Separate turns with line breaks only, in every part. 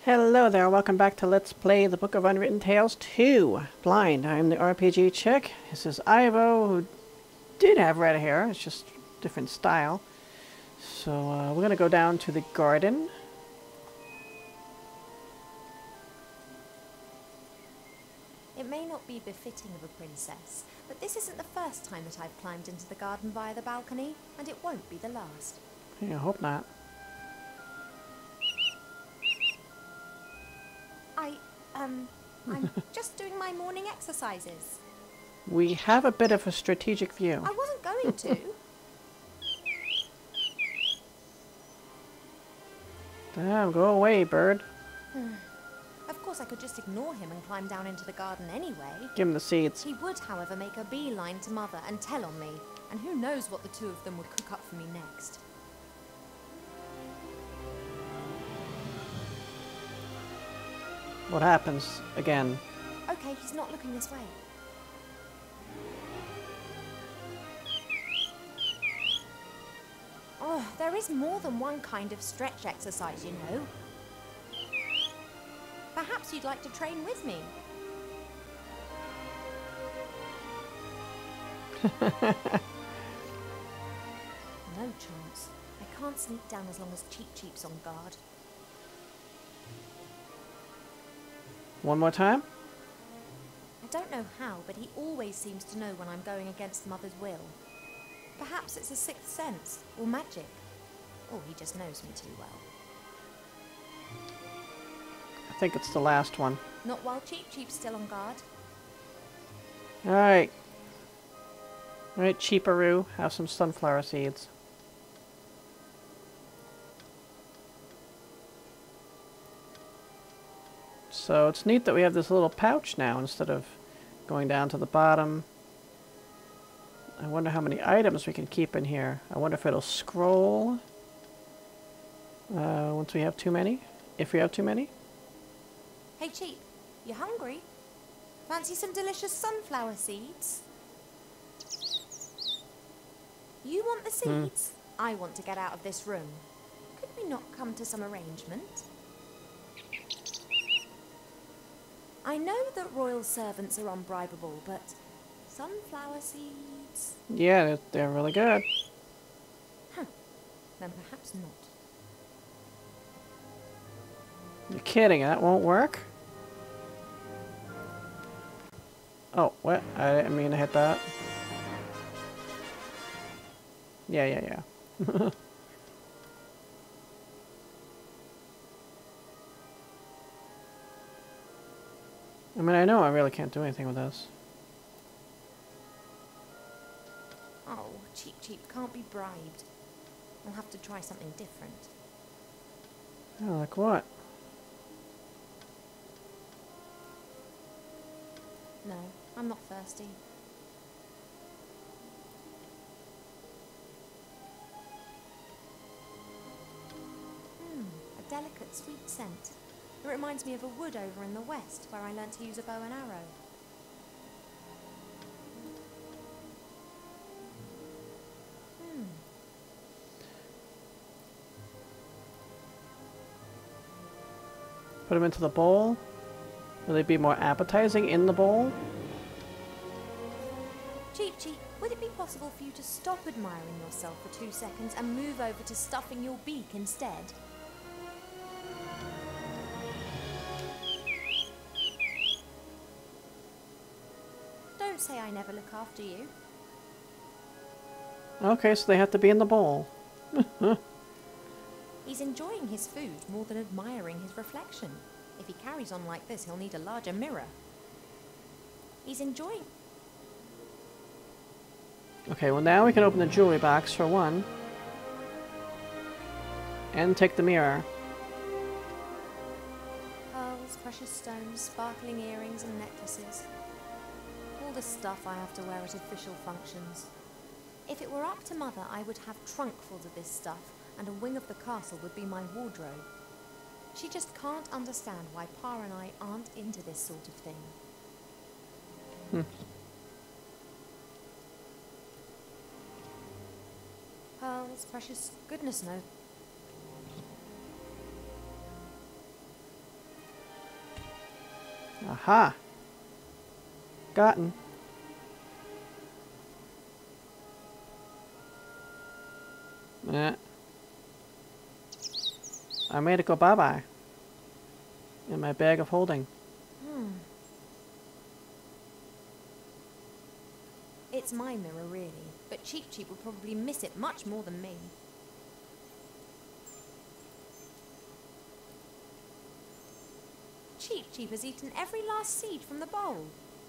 Hello there, welcome back to Let's Play the Book of Unwritten Tales 2, Blind. I'm the RPG chick. This is Ivo, who did have red hair, it's just different style. So we're gonna go down to the garden.
It may not be befitting of a princess, but this isn't the first time that I've climbed into the garden via the balcony, and it won't be the last.
Yeah, I hope not.
I'm just doing my morning exercises.
We have a bit of a strategic view.
I wasn't going to.
Damn, go away, bird.
Of course, I could just ignore him and climb down into the garden anyway.
Give him the seeds.
He would, however, make a beeline to Mother and tell on me, and who knows what the two of them would cook up for me next.
What happens again?
Okay, he's not looking this way. Oh, there is more than one kind of stretch exercise, you know. Perhaps you'd like to train with me. No chance. I can't sneak down as long as Cheep Cheep's on guard.
One more time?
I don't know how, but he always seems to know when I'm going against Mother's will. Perhaps it's a sixth sense, or magic. Or he just knows me too well.
I think it's the last one.
Not while Cheep Cheep's still on guard.
Alright. Alright, Cheeparoo, have some sunflower seeds. So it's neat that we have this little pouch now instead of going down to the bottom. I wonder how many items we can keep in here. I wonder if it'll scroll once we have too many. If we have too many.
Hey Cheep, you hungry? Fancy some delicious sunflower seeds? You want the seeds? I want to get out of this room. Could we not come to some arrangement? I know that royal servants are unbribable, but sunflower seeds?
Yeah, they're really good.
Huh. Then perhaps not.
You're kidding, that won't work? Oh, what? I didn't mean to hit that. Yeah. I mean, I know I really can't do anything with this.
Oh, Cheep Cheep can't be bribed. I'll have to try something different.
Oh, like what?
No, I'm not thirsty. A delicate sweet scent. It reminds me of a wood over in the west where I learnt to use a bow and arrow.
Put them into the bowl? Will they be more appetizing in the bowl?
Cheep Cheep, would it be possible for you to stop admiring yourself for 2 seconds and move over to stuffing your beak instead? Don't say I never look after you.
Okay, so they have to be in the bowl.
He's enjoying his food more than admiring his reflection. If he carries on like this, he'll need a larger mirror. He's enjoying...
Okay, well now we can open the jewelry box for one. And take the mirror.
Pearls, precious stones, sparkling earrings and necklaces. All the stuff I have to wear at official functions. If it were up to Mother, I would have trunkfuls of this stuff, and a wing of the castle would be my wardrobe. She just can't understand why Pa and I aren't into this sort of thing. Pearls, precious... goodness no.
Aha! Gotten. Yeah. I made it go bye-bye. In my bag of holding.
It's my mirror, really, but Cheep Cheep will probably miss it much more than me. Cheep Cheep has eaten every last seed from the bowl.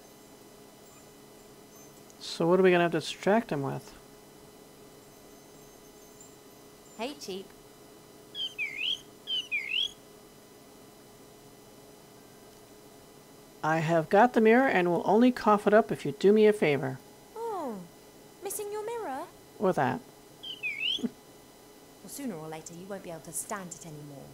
So what are we gonna have to distract him with?
Hey, Cheep.
I have got the mirror and will only cough it up if you do me a favor.
Oh, missing your mirror?
Or that.
Well, sooner or later you won't be able to stand it anymore.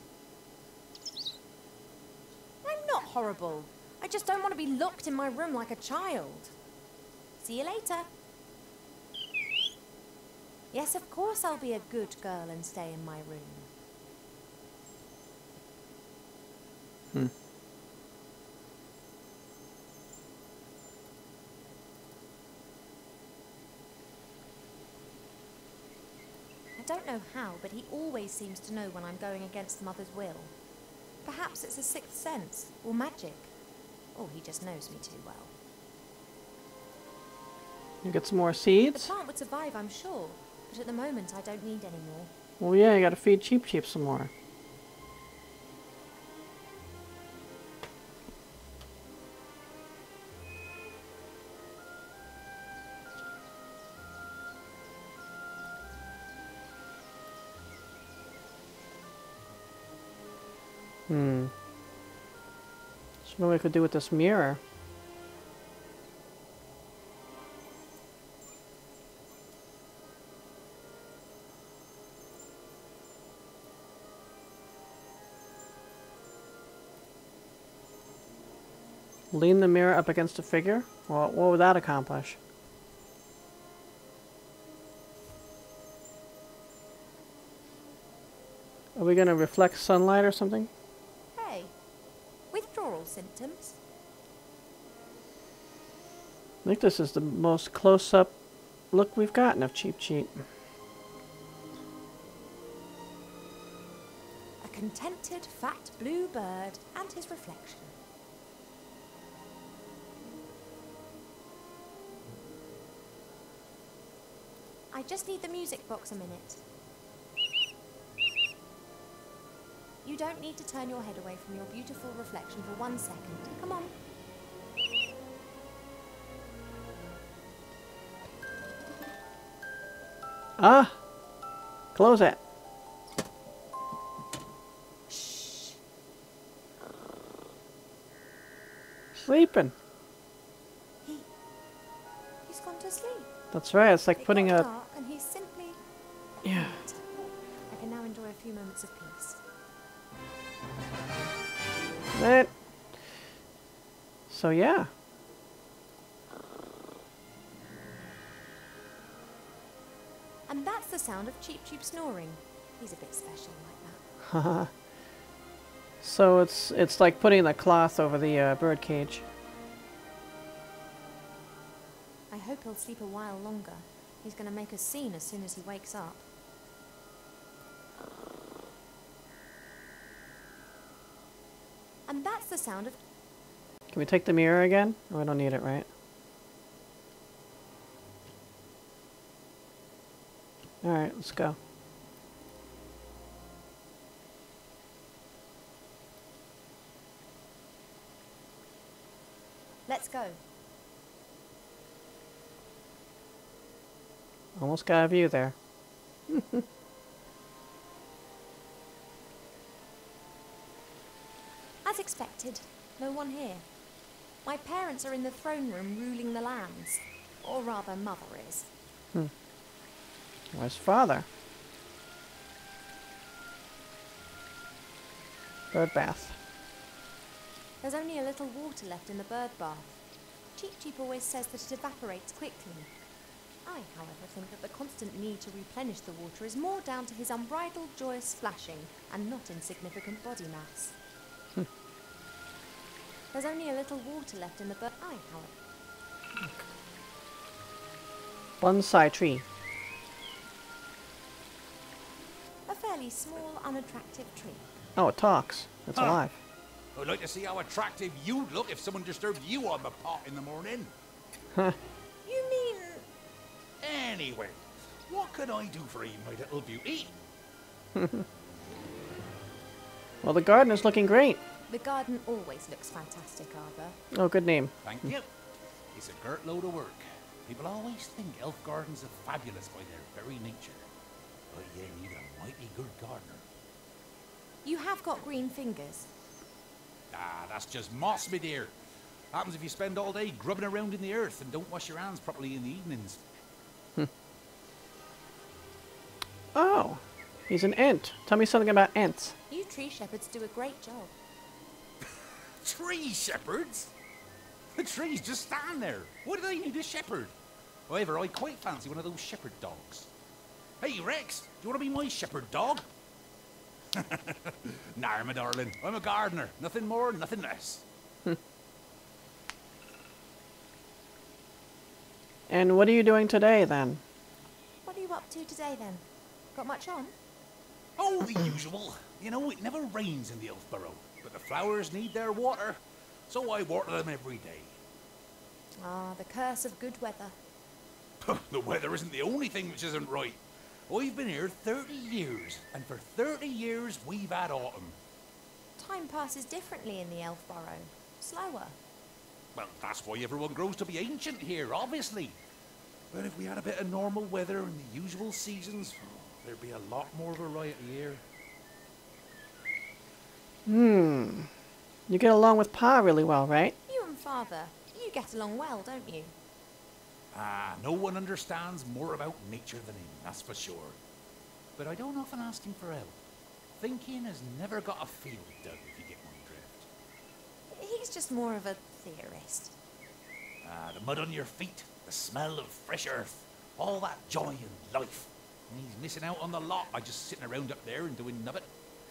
I'm not horrible. I just don't want to be locked in my room like a child. See you later. Yes, of course I'll be a good girl and stay in my room. I don't know how, but he always seems to know when I'm going against Mother's will. Perhaps it's a sixth sense, or magic. Or he just knows me too well.
You get some more
The
seeds?
plant would survive, I'm sure, but at the moment I don't need any more.
Well, yeah, you gotta feed Cheep Cheep some more. So what we could do with this mirror? Lean the mirror up against a figure? Well, what would that accomplish? Are we gonna reflect sunlight or something?
Hey, withdrawal symptoms?
I think this is the most close-up look we've gotten of Cheep Cheep.
A contented fat blue bird and his reflection. I just need the music box a minute. You don't need to turn your head away from your beautiful reflection for 1 second. Come on.
Ah! Close it.
Shh.
Sleeping.
He's gone to sleep.
That's right, it's like
It
putting
got
a...
dark and he's simply...
Yeah.
I can now enjoy a few moments of peace.
That. So yeah.
And that's the sound of Cheep Cheep snoring. He's a bit special like that.
So it's like putting the cloth over the bird cage.
I hope he'll sleep a while longer. He's going to make a scene as soon as he wakes up. And that's the sound of...
Can we take the mirror again? Oh, we don't need it, right? Alright, let's go.
Let's go.
Almost got a view there.
As expected, no one here. My parents are in the throne room ruling the lands. Or rather, Mother is.
Where's Father? Bird bath.
There's only a little water left in the bird bath. Cheep Cheep always says that it evaporates quickly. I, however, think that the constant need to replenish the water is more down to his unbridled joyous splashing and not insignificant body mass. There's only a little water left in the Howard.
Bonsai tree.
A fairly small, unattractive tree.
Oh, it talks. It's alive.
I'd like to see how attractive you'd look if someone disturbed you on the pot in the morning.
Huh.
You mean...
Anyway, what can I do for you, my little beauty?
Well, the garden is looking great.
The garden always looks fantastic, Arbor.
Oh, good name.
Thank you. It's a girt load of work. People always think elf gardens are fabulous by their very nature. But you need a mighty good gardener.
You have got green fingers.
Ah, that's just moss, my dear. Happens if you spend all day grubbing around in the earth and don't wash your hands properly in the evenings.
Oh, he's an ant. Tell me something about ants.
You tree shepherds do a great job.
Tree shepherds? The trees just stand there. What do they need a shepherd? However, I quite fancy one of those shepherd dogs. Hey, Rex, do you want to be my shepherd dog? Nah, my darling. I'm a gardener. Nothing more, nothing less.
And what are you doing today, then?
What are you up to today, then? Got much on?
Oh, the usual. You know, it never rains in the elf burrow, but the flowers need their water, so I water them every day.
Ah, the curse of good weather.
The weather isn't the only thing which isn't right. I've been here 30 years, and for 30 years we've had autumn.
Time passes differently in the elf burrow. Slower.
Well, that's why everyone grows to be ancient here, obviously. But if we had a bit of normal weather and the usual seasons, there'd be a lot more variety here.
You get along with Pa really well, right?
You and Father, you get along well, don't you?
Ah, no one understands more about nature than him, that's for sure. But I don't often ask him for help. Thinking has never got a field dug, if you get my drift.
He's just more of a theorist.
Ah, the mud on your feet, the smell of fresh earth, all that joy and life. And he's missing out on the lot by just sitting around up there and doing nubbit.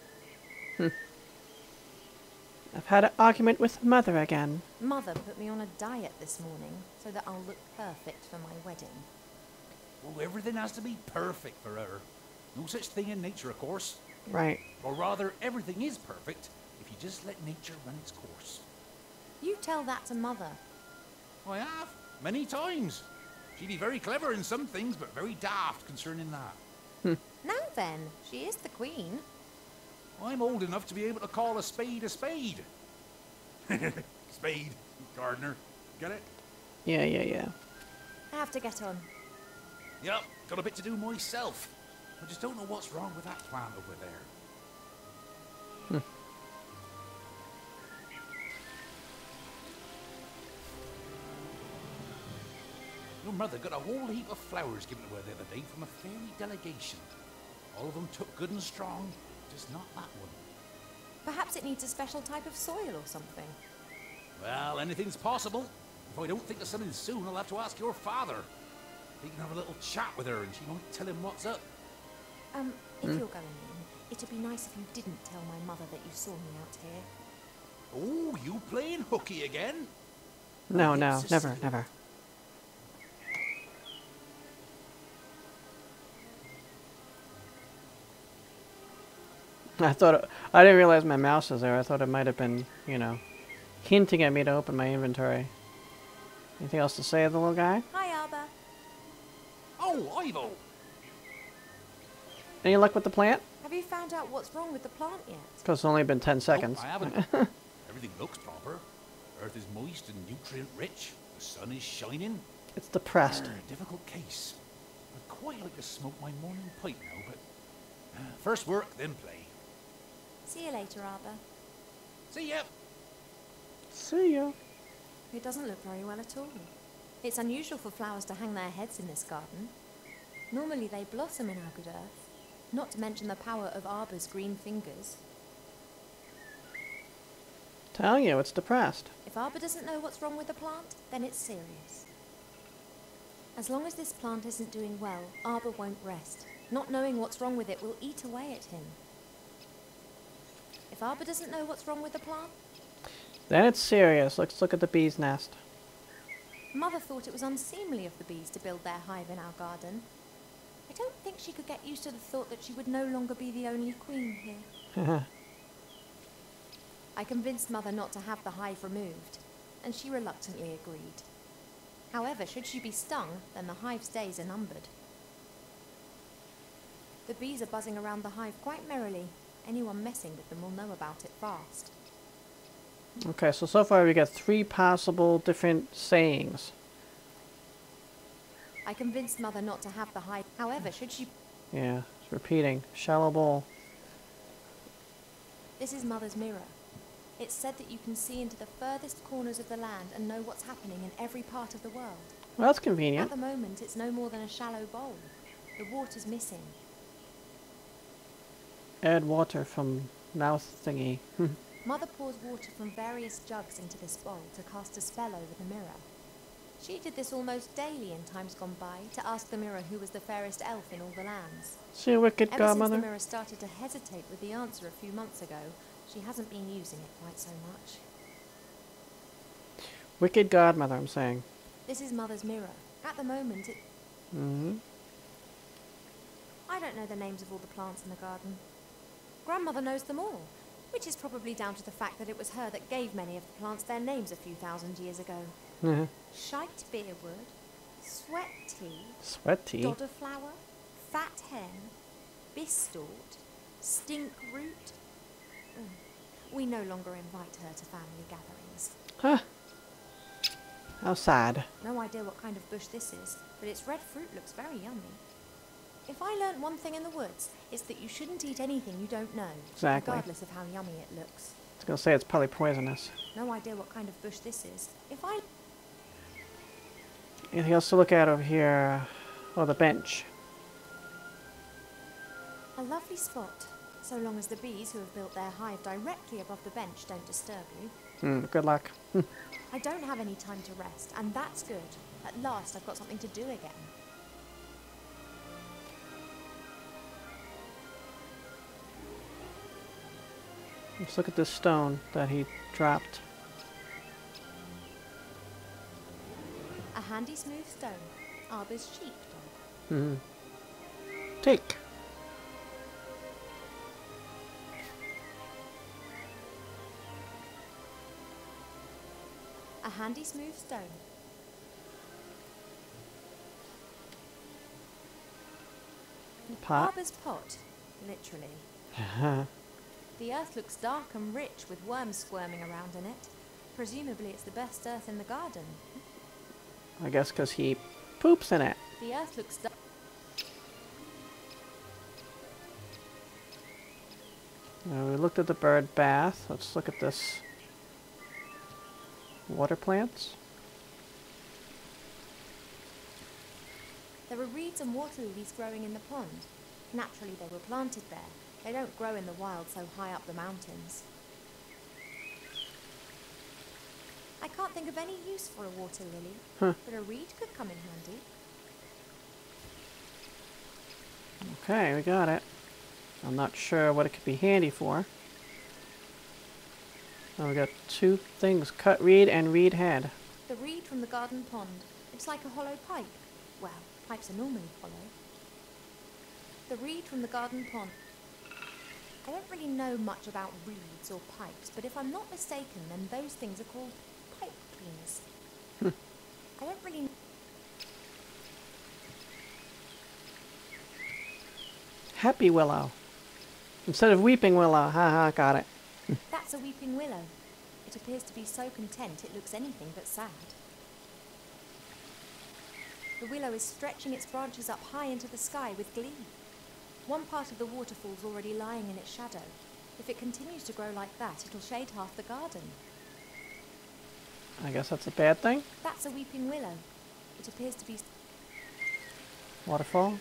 I've had an argument with Mother again.
Mother put me on a diet this morning so that I'll look perfect for my wedding.
Well, everything has to be perfect for her. No such thing in nature, of course.
Right.
Or rather, everything is perfect if you just let nature run its course.
You tell that to Mother.
I have, many times. She'd be very clever in some things, but very daft concerning that.
Now then, she is the queen.
I'm old enough to be able to call a spade a spade. Spade, gardener, get it?
Yeah.
I have to get on.
Yep, got a bit to do myself. I just don't know what's wrong with that plant over there. Your mother got a whole heap of flowers given to her the other day from a fairy delegation. All of them took good and strong, just not that one.
Perhaps it needs a special type of soil or something.
Well, anything's possible. If I don't think of something soon, I'll have to ask your father. He can have a little chat with her and she might tell him what's up.
If you're going in, it'd be nice if you didn't tell my mother that you saw me out here.
Oh, you playing hooky again?
No,
Yes,
never,
sister.
never. I didn't realize my mouse was there. I thought it might have been, you know, hinting at me to open my inventory. Anything else to say, the little guy?
Hi, Arbor.
Oh, Ivo!
Any luck with the plant?
Have you found out what's wrong with the plant yet?
Because it's only been 10 seconds.
I haven't. Everything looks proper. Earth is moist and nutrient rich. The sun is shining.
It's depressed.
Difficult case. I'd quite like to smoke my morning pipe now, but first work, then play.
See you later, Arbor.
See ya.
See ya.
It doesn't look very well at all. It's unusual for flowers to hang their heads in this garden. Normally they blossom in our good earth, not to mention the power of Arbor's green fingers.
Telling you, it's depressed.
If Arbor doesn't know what's wrong with the plant, then it's serious. As long as this plant isn't doing well, Arbor won't rest. Not knowing what's wrong with it will eat away at him. If Arbor doesn't know what's wrong with the plant,
Then it's serious. Let's look at the bee's nest.
Mother thought it was unseemly of the bees to build their hive in our garden. I don't think she could get used to the thought that she would no longer be the only queen here. I convinced Mother not to have the hive removed, and she reluctantly agreed. However, should she be stung, then the hive's days are numbered. The bees are buzzing around the hive quite merrily. Anyone messing with them will know about it fast.
Okay, so far we got 3 possible different sayings.
I convinced Mother not to have the hive. However, should she...
Yeah, it's repeating. Shallow bowl.
This is Mother's mirror. It's said that you can see into the furthest corners of the land and know what's happening in every part of the world.
Well, that's
At
convenient.
the moment, it's no more than a shallow bowl. The water's missing.
Add water from mouth thingy.
Mother pours water from various jugs into this bowl to cast a spell over the mirror. She did this almost daily in times gone by to ask the mirror who was the fairest elf in all the lands.
See a wicked
Ever
godmother?
since the mirror started to hesitate with the answer a few months ago, she hasn't been using it quite so much.
Wicked godmother, I'm saying.
This is Mother's mirror. At the moment, it...
Mm-hmm.
I don't know the names of all the plants in the garden. Grandmother knows them all, which is probably down to the fact that it was her that gave many of the plants their names a few thousand years ago. Shite beerwood, sweat tea,
Sweat tea.
dodder flower, fat hen, bistort, stink root. We no longer invite her to family gatherings.
Huh. How sad.
No idea what kind of bush this is, but its red fruit looks very yummy. If I learnt one thing in the woods, it's that you shouldn't eat anything you don't know,
Exactly.
regardless of how yummy it looks.
I was gonna say it's probably poisonous.
No idea what kind of bush this is.
Anything else to look at over here? Oh, the bench.
A lovely spot, so long as the bees who have built their hive directly above the bench don't disturb you.
Good luck.
I don't have any time to rest, and that's good. At last I've got something to do again.
Let's look at this stone that he dropped.
A handy smooth stone. Arbor's sheepdog.
Take.
A handy smooth stone.
Pot.
Arbor's pot, literally. The earth looks dark and rich with worms squirming around in it. Presumably it's the best earth in the garden.
I guess because he poops in it.
The earth looks dark.
Now we looked at the bird bath. Let's look at this. Water plants.
There are reeds and water lilies growing in the pond. Naturally they were planted there. They don't grow in the wild so high up the mountains. I can't think of any use for a water lily, but a reed could come in handy.
Okay, we got it. I'm not sure what it could be handy for. Oh, we got 2 things. Cut reed and reed head.
The reed from the garden pond. It's like a hollow pipe. Well, pipes are normally hollow. The reed from the garden pond. I don't really know much about reeds or pipes, but if I'm not mistaken, then those things are called pipe cleaners. I don't really...
Happy willow. Instead of weeping willow. Haha, got it.
That's a weeping willow. It appears to be so content it looks anything but sad. The willow is stretching its branches up high into the sky with glee. One part of the waterfall's already lying in its shadow. If it continues to grow like that, it'll shade half the garden.
I guess that's a bad thing.
That's a weeping willow. It appears to be...
Waterfall.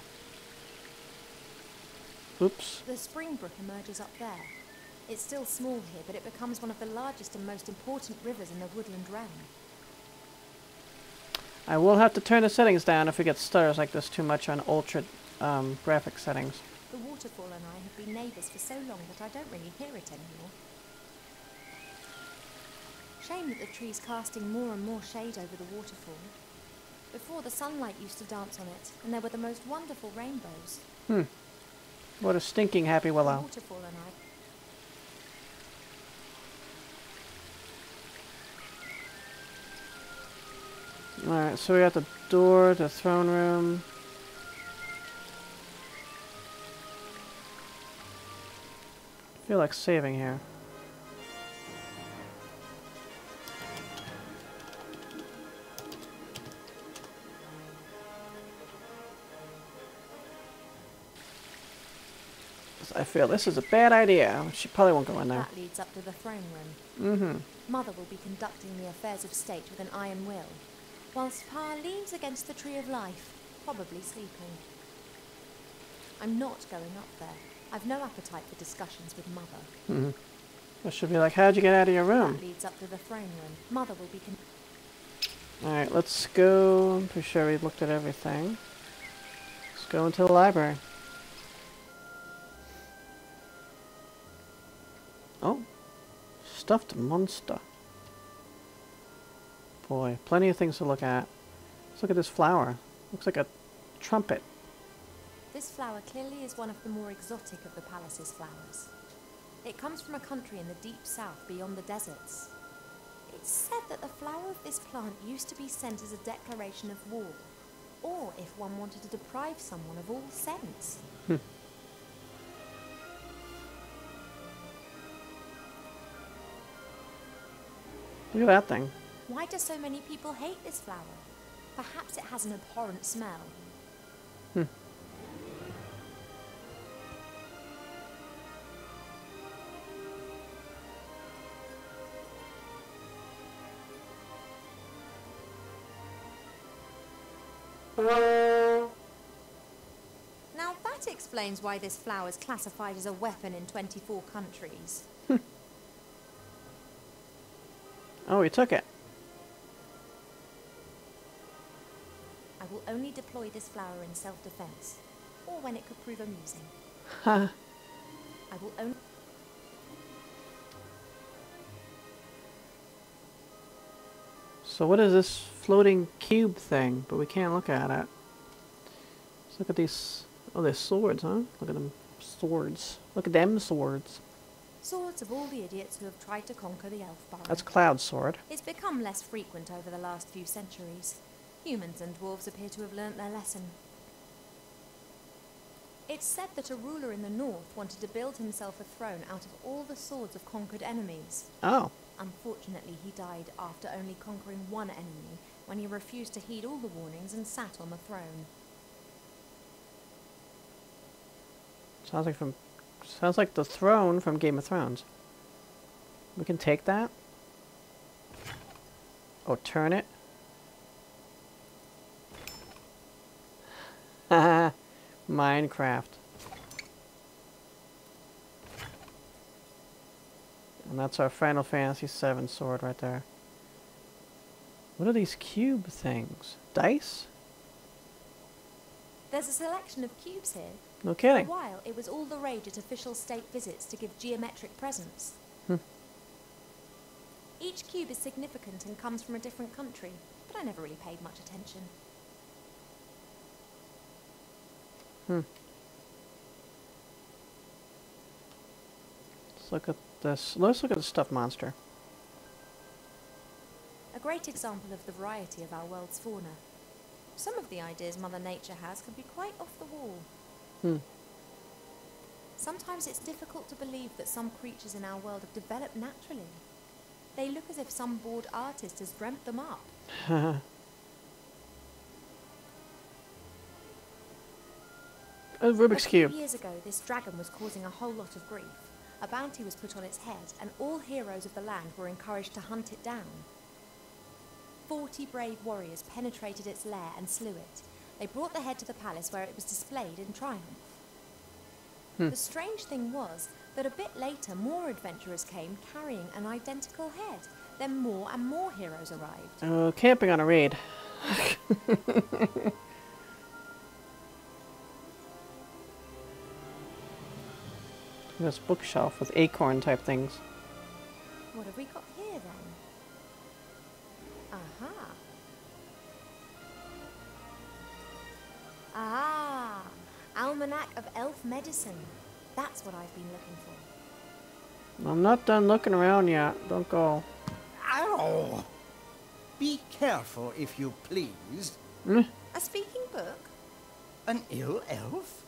Oops.
The spring brook emerges up there. It's still small here, but it becomes one of the largest and most important rivers in the woodland realm.
I will have to turn the settings down if it gets stutters like this too much on ultra graphic settings.
The waterfall and I have been neighbours for so long that I don't really hear it anymore. shame that the tree's casting more and more shade over the waterfall. Before, the sunlight used to dance on it, and there were the most wonderful rainbows.
What a stinking happy
The
willow.
waterfall and I...
Alright, so we got the door, the throne room. I feel like saving here. I feel this is a bad idea. She probably won't go in there.
That leads up to the throne room. Mother will be conducting the affairs of state with an iron will, whilst Pa leans against the tree of life, probably sleeping. I'm not going up there. I've no appetite for discussions with Mother.
It should be like, how'd you get out of your room?
That leads up to the throne room. Mother will be
Alright, let's go. I'm pretty sure we looked at everything. Let's go into the library. Oh, stuffed monster. Boy, plenty of things to look at. Let's look at this flower. Looks like a trumpet.
This flower clearly is one of the more exotic of the palace's flowers. It comes from a country in the deep south beyond the deserts. It's said that the flower of this plant used to be sent as a declaration of war, or if one wanted to deprive someone of all sense.
Look at that thing.
Why do so many people hate this flower? Perhaps it has an abhorrent smell. Now that explains why this flower is classified as a weapon in 24 countries.
Oh, he took it.
I will only deploy this flower in self-defense, or when it could prove amusing.
Ha.
I will only...
So what is this floating cube thing? But we can't look at it. Let's look at these. Oh, they're swords, huh? Look at them swords. Look at them swords.
Swords of all the idiots who have tried to conquer the elf burrow.
That's Cloud's sword.
It's become less frequent over the last few centuries. Humans and dwarves appear to have learnt their lesson. It's said that a ruler in the north wanted to build himself a throne out of all the swords of conquered enemies.
Oh.
Unfortunately, he died after only conquering one enemy, when he refused to heed all the warnings and sat on the throne.
Sounds like the throne from Game of Thrones. We can take that. Or turn it. Haha. Minecraft. And that's our Final Fantasy VII sword right there. What are these cube things? Dice?
There's a selection of cubes here.
No
For a
kidding.
while, it was all the rage at official state visits to give geometric presents. Each cube is significant and comes from a different country, but I never really paid much attention.
Let's look at this. Let's look at the stuffed monster.
A great example of the variety of our world's fauna. Some of the ideas Mother Nature has can be quite off the wall. Sometimes it's difficult to believe that some creatures in our world have developed naturally. They look as if some bored artist has dreamt them up.
A Rubik's
A few
Cube.
years ago, this dragon was causing a whole lot of grief. A bounty was put on its head, and all heroes of the land were encouraged to hunt it down. 40 brave warriors penetrated its lair and slew it. They brought the head to the palace where it was displayed in triumph. The strange thing was that a bit later more adventurers came carrying an identical head. Then more and more heroes arrived.
Camping on a raid. This bookshelf with acorn type things.
What have we got here then? Aha. Ah, Almanac of Elf Medicine. That's what I've been looking for.
I'm not done looking around yet. Don't go.
Ow! Be careful, if you please.
A speaking book?
An ill elf?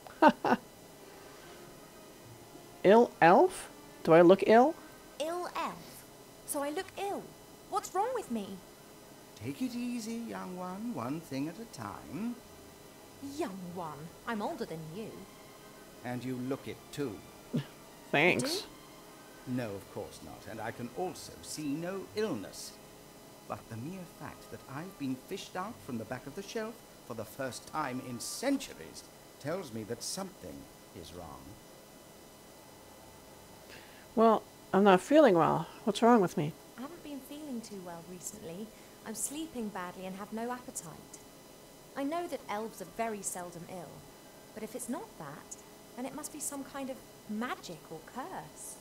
Ill elf? Do I look ill?
Ill elf. So I look ill. What's wrong with me?
Take it easy, young one thing at a time.
Young one. I'm older than you.
And you look it too.
Thanks.
No, of course not, and I can also see no illness. But the mere fact that I've been fished out from the back of the shelf for the first time in centuries tells me that something is wrong.
Well, I'm not feeling well. What's wrong with me?
I haven't been feeling too well recently. I'm sleeping badly and have no appetite. I know that elves are very seldom ill, but if it's not that, then it must be some kind of magic or curse.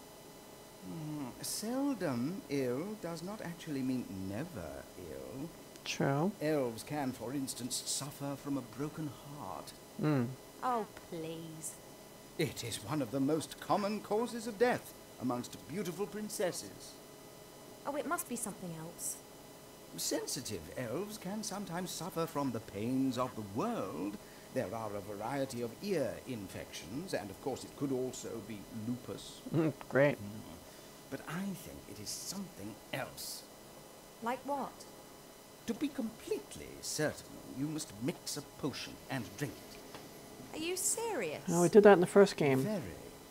Seldom ill does not actually mean never ill.
True.
Elves can, for instance, suffer from a broken heart.
Oh, please.
It is one of the most common causes of death amongst beautiful princesses.
Oh, it must be something else.
Sensitive elves can sometimes suffer from the pains of the world. There are a variety of ear infections, and of course it could also be lupus.
Great.
But I think it is something else.
Like what?
To be completely certain, you must mix a potion and drink it.
Are you serious?
Oh, we did that in the first game.
Very.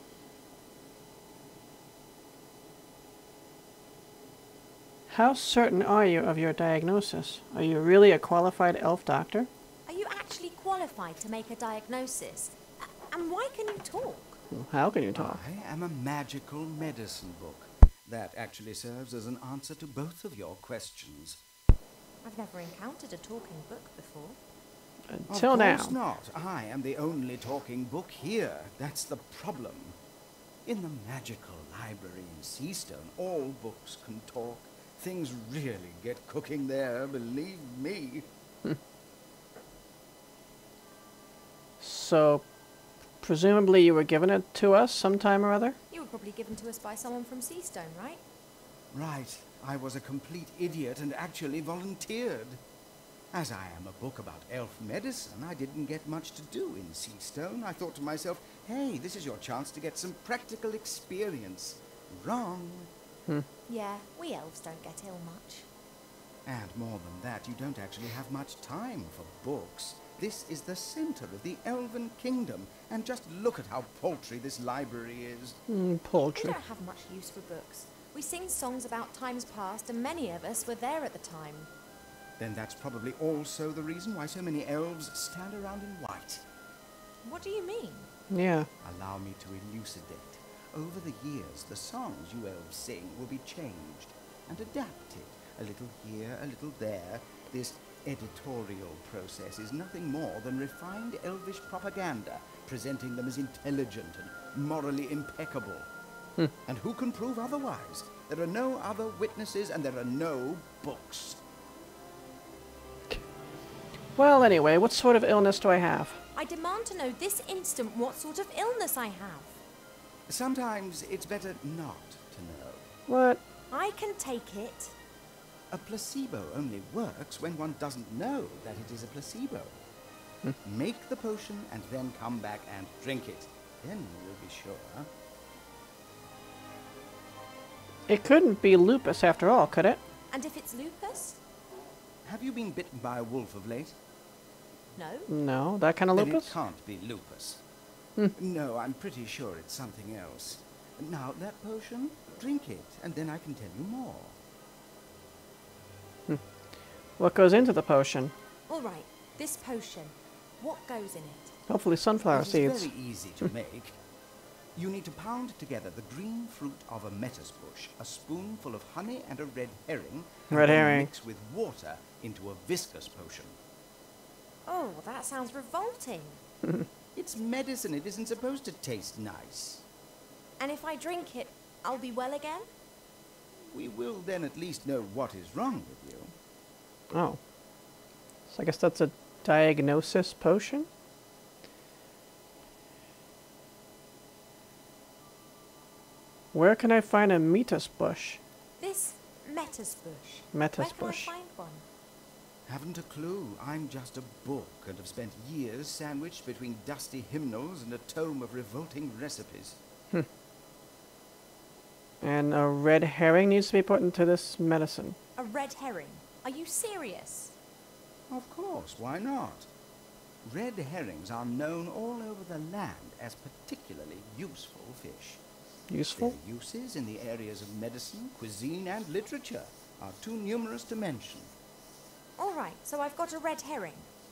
How certain are you of your diagnosis? Are you really a qualified elf doctor?
Are you actually qualified to make a diagnosis? And why can you talk?
How can you talk?
I am a magical medicine book. That actually serves as an answer to both of your questions.
I've never encountered a talking book before.
Until now.
Of course not. I am the only talking book here. That's the problem. In the magical library in Seastone, all books can talk. Things really get cooking there, believe me.
So, presumably you were given it to us sometime or other?
You were probably given to us by someone from Seastone, right?
Right. I was a complete idiot and actually volunteered. As I am a book about elf medicine, I didn't get much to do in Seastone. I thought to myself, hey, this is your chance to get some practical experience. Wrong.
Yeah, we elves don't get ill much.
And more than that, you don't actually have much time for books. This is the center of the elven kingdom, and just look at how paltry this library is.
We
Poultry.
don't have much use for books. We sing songs about times past, and many of us were there at the time.
Then that's probably also the reason why so many elves stand around in white.
What do you mean?
Yeah.
Allow me to elucidate. Over the years, the songs you elves sing will be changed and adapted. A little here, a little there. This editorial process is nothing more than refined elvish propaganda, presenting them as intelligent and morally impeccable. And who can prove otherwise? There are no other witnesses and there are no books.
Well, anyway, what sort of illness do I have?
I demand to know this instant what sort of illness I have.
Sometimes it's better not to know.
What?
I can take it.
A placebo only works when one doesn't know that it is a placebo. Make the potion and then come back and drink it. Then you'll be sure.
It couldn't be lupus after all, could it?
And if it's lupus?
Have you been bitten by a wolf of late?
No.
No, that kind of
Then
lupus?
it can't be lupus. No, I'm pretty sure it's something else. Now, that potion, drink it, and then I can tell you more.
What goes into the potion?
All right, this potion. What goes in it?
Hopefully sunflower
It is
seeds.
very easy to make. You need to pound together the green fruit of a metis bush, a spoonful of honey and a red herring, and
Red
then
herring.
mix with water into a viscous potion.
Oh, that sounds revolting.
It's medicine. It isn't supposed to taste nice.
And if I drink it, I'll be well again?
We will then at least know what is wrong with you.
Oh. So I guess that's a diagnosis potion? Where can I find a metis bush?
This metis bush.
Metis
Where can
bush.
I find one?
Haven't a clue. I'm just a book and have spent years sandwiched between dusty hymnals and a tome of revolting recipes.
And a red herring needs to be put into this medicine.
A red herring? Are you serious?
Of course, why not? Red herrings are known all over the land as particularly useful fish.
Useful?
Their uses in the areas of medicine, cuisine, and literature are too numerous to mention.
All right, so I've got a red herring.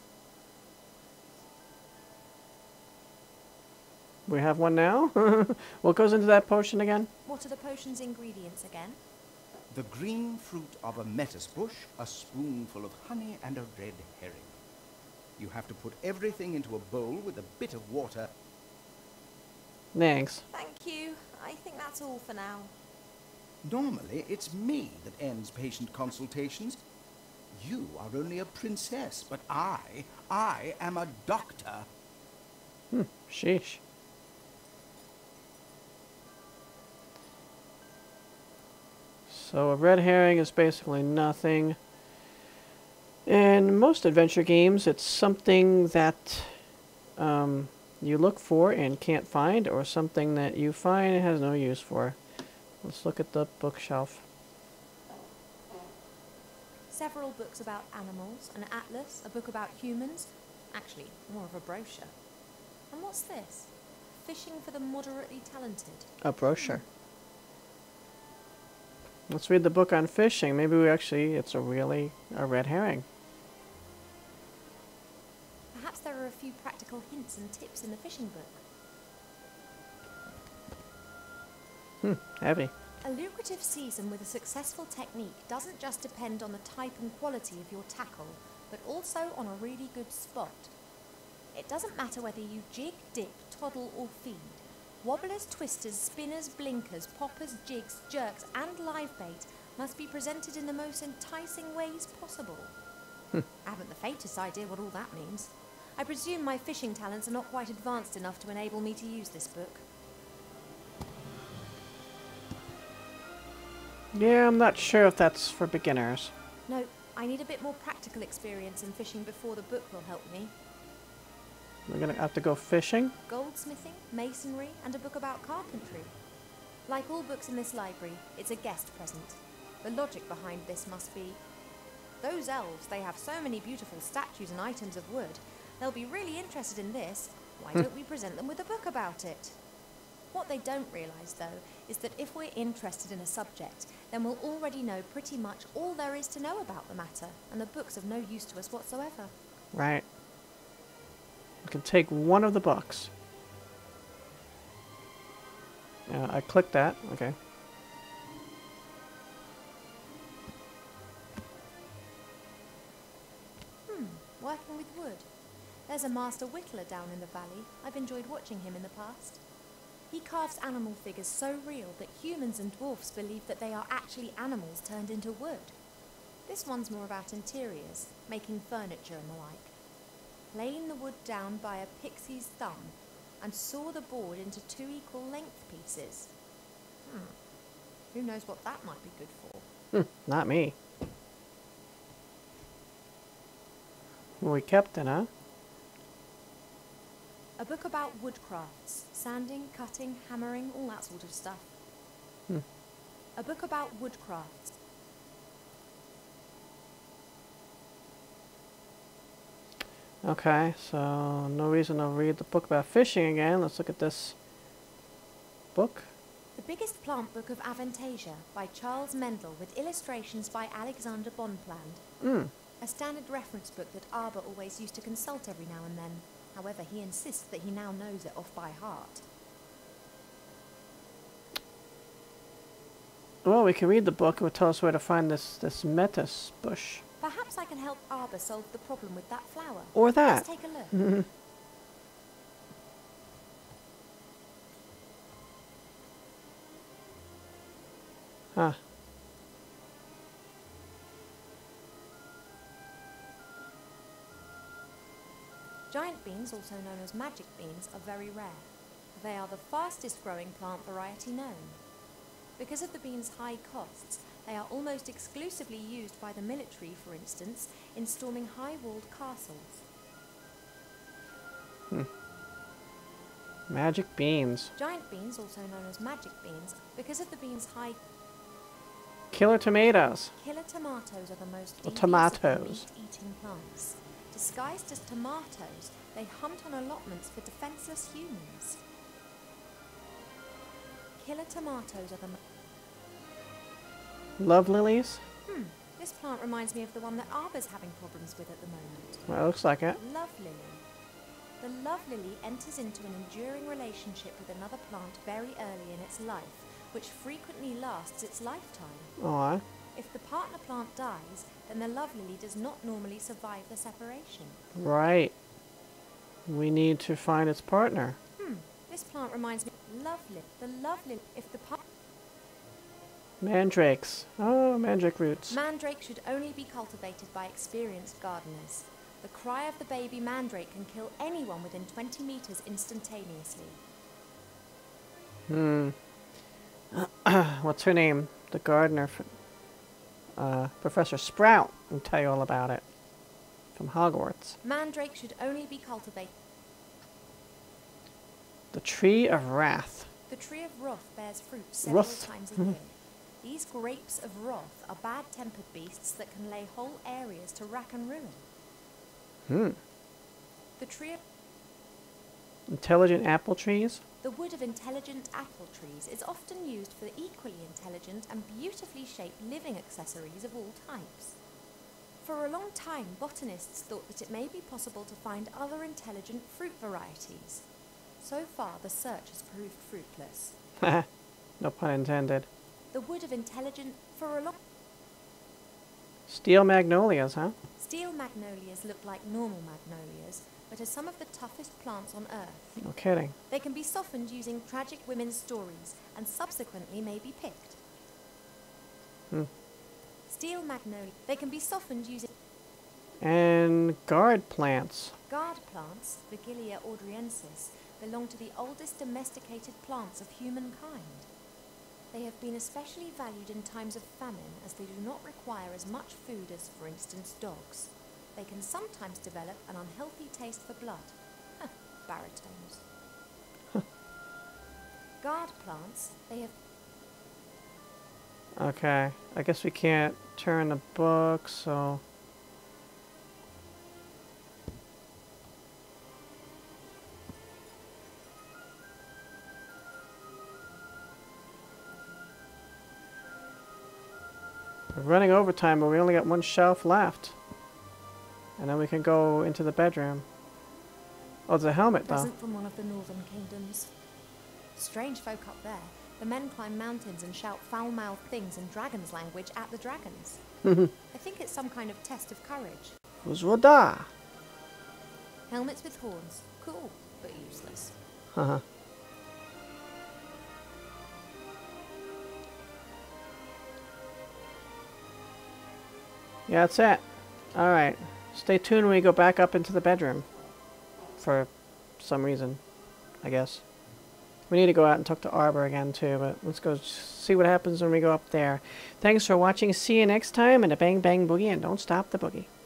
We have one now? What goes into that potion again?
What are the potion's ingredients again?
The green fruit of a metis bush, a spoonful of honey, and a red herring. You have to put everything into a bowl with a bit of water.
Thanks.
Thank you. I think that's all for now.
Normally, it's me that ends patient consultations. You are only a princess, but I am a doctor.
Sheesh. So a red herring is basically nothing. In most adventure games, it's something that you look for and can't find, or something that you find and has no use for. Let's look at the bookshelf.
Several books about animals, an atlas, a book about humans. Actually, more of a brochure. And what's this? Fishing for the moderately talented.
A brochure. Let's read the book on fishing. Maybe it's a red herring.
Perhaps there are a few practical hints and tips in the fishing book.
Heavy.
A lucrative season with a successful technique doesn't just depend on the type and quality of your tackle, but also on a really good spot. It doesn't matter whether you jig, dip, toddle or feed. Wobblers, twisters, spinners, blinkers, poppers, jigs, jerks and live bait must be presented in the most enticing ways possible. I haven't the faintest idea what all that means. I presume my fishing talents are not quite advanced enough to enable me to use this book.
Yeah, I'm not sure if that's for beginners.
No, I need a bit more practical experience in fishing before the book will help me.
We're gonna have to go fishing.
Goldsmithing, masonry, and a book about carpentry. Like all books in this library, it's a guest present. The logic behind this must be, those elves, they have so many beautiful statues and items of wood. They'll be really interested in this. Why don't we present them with a book about it? What they don't realise, though, is that if we're interested in a subject, then we'll already know pretty much all there is to know about the matter, and the book's of no use to us whatsoever.
Right. You can take one of the books. I clicked that. Okay.
Working with wood. There's a master whittler down in the valley. I've enjoyed watching him in the past. He carves animal figures so real that humans and dwarfs believe that they are actually animals turned into wood. This one's more about interiors, making furniture and the like. Laying the wood down by a pixie's thumb and saw the board into 2 equal length pieces. Who knows what that might be good for?
Not me. Well, we kept it, huh?
A book about woodcrafts, sanding, cutting, hammering, all that sort of stuff. A book about woodcrafts.
Okay, so no reason to read the book about fishing again. Let's look at this book.
The Biggest Plant Book of Avantasia by Charles Mendel with illustrations by Alexander Bonpland. A standard reference book that Arbor always used to consult every now and then. However, he insists that he now knows it off by heart.
Well, we can read the book. It will tell us where to find this metis bush.
Perhaps I can help Arbor solve the problem with that flower.
Or that.
Let's take a look.
Huh.
Giant beans, also known as magic beans, are very rare. They are the fastest growing plant variety known. Because of the beans' high costs, they are almost exclusively used by the military, for instance, in storming high-walled castles.
Magic beans.
Giant beans, also known as magic beans, because of the beans' high...
Killer tomatoes.
Killer tomatoes are the most
Or
devious
tomatoes.
of meat-eating plants. Disguised as tomatoes, they hunt on allotments for defenseless humans. Killer tomatoes are the...
Love lilies?
This plant reminds me of the one that Arbor's having problems with at the moment.
Well, it looks like it.
Love lily. The love lily enters into an enduring relationship with another plant very early in its life, which frequently lasts its lifetime.
Aw.
If the partner plant dies, then the love lily does not normally survive the separation.
Right. We need to find its partner.
This plant reminds me of the love lily. If the
Mandrakes. Oh, mandrake roots.
mandrake should only be cultivated by experienced gardeners. The cry of the baby mandrake can kill anyone within 20 meters instantaneously.
What's her name? The gardener. Professor Sprout will tell you all about it. From Hogwarts.
Mandrake should only be cultivated.
The Tree of Wrath.
The tree of wrath bears fruit several
Wrath.
times a year. These grapes of wrath are bad-tempered beasts that can lay whole areas to rack and ruin. The tree of
Intelligent apple trees.
the wood of intelligent apple trees is often used for equally intelligent and beautifully shaped living accessories of all types. For a long time, botanists thought that it may be possible to find other intelligent fruit varieties. So far, the search has proved fruitless.
No pun intended.
The wood of intelligent for a long
Steel magnolias, huh?
Steel magnolias look like normal magnolias, but are some of the toughest plants on Earth.
No kidding.
They can be softened using tragic women's stories, and subsequently may be picked. Steel magnolia. They can be softened using
And guard plants.
guard plants, Vigilia ordriensis, belong to the oldest domesticated plants of humankind. They have been especially valued in times of famine, as they do not require as much food as, for instance, dogs. They can sometimes develop an unhealthy taste for blood. Baritones. Guard plants, they have...
Okay. I guess we can't turn the book, so... We're running overtime, but we only got one shelf left. And then we can go into the bedroom. Oh, it's a helmet, though.
Present from one of the northern kingdoms. Strange folk up there. The men climb mountains and shout foul-mouthed things in dragon's language at the dragons. I think it's some kind of test of courage.
Uzwada!
Helmets with horns. Cool, but useless.
Haha. Yeah, that's it. Alright. Stay tuned when we go back up into the bedroom. For some reason, I guess. We need to go out and talk to Arbor again too, but let's go see what happens when we go up there. Thanks for watching. See you next time, and a bang bang boogie, and don't stop the boogie.